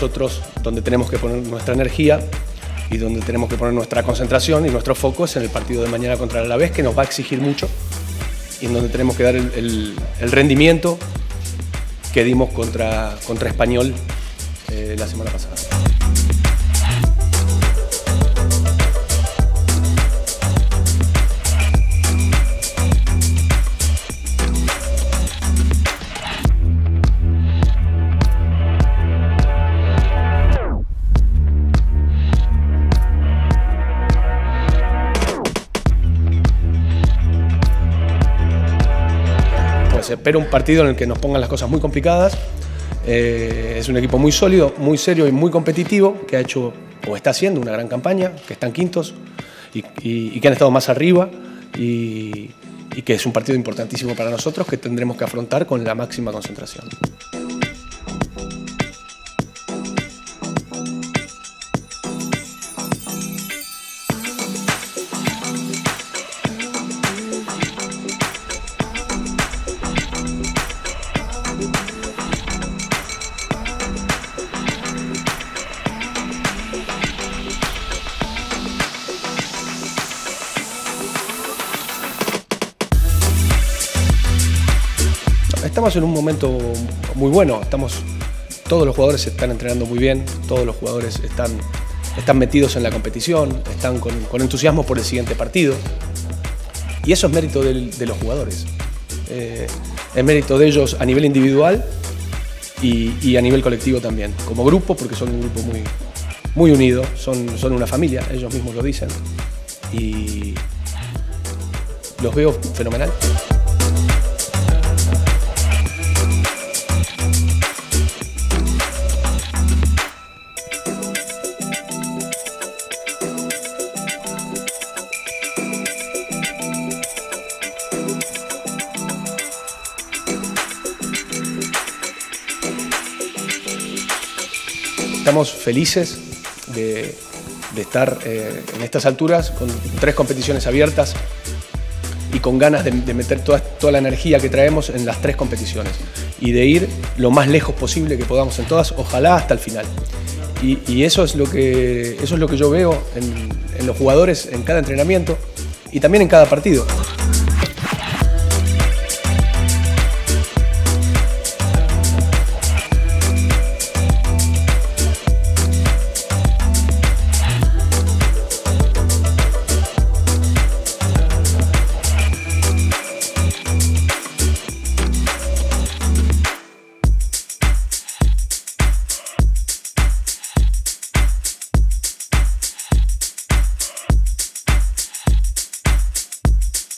nosotros donde tenemos que poner nuestra energía y donde tenemos que poner nuestra concentración y nuestro foco es en el partido de mañana contra el Alavés, que nos va a exigir mucho y en donde tenemos que dar el rendimiento que dimos contra Español la semana pasada. Pues espero un partido en el que nos pongan las cosas muy complicadas. Es un equipo muy sólido, muy serio y muy competitivo, que ha hecho o está haciendo una gran campaña, que están quintos y que han estado más arriba y que es un partido importantísimo para nosotros que tendremos que afrontar con la máxima concentración. Estamos en un momento muy bueno, todos los jugadores están entrenando muy bien, todos los jugadores están metidos en la competición, están con entusiasmo por el siguiente partido y eso es mérito de los jugadores, es mérito de ellos a nivel individual y a nivel colectivo también, como grupo, porque son un grupo muy unido, son una familia, ellos mismos lo dicen y los veo fenomenal. Estamos felices de estar en estas alturas con 3 competiciones abiertas y con ganas de meter toda la energía que traemos en las 3 competiciones y de ir lo más lejos posible que podamos en todas, ojalá hasta el final. Y eso es lo que yo veo en los jugadores en cada entrenamiento y también en cada partido.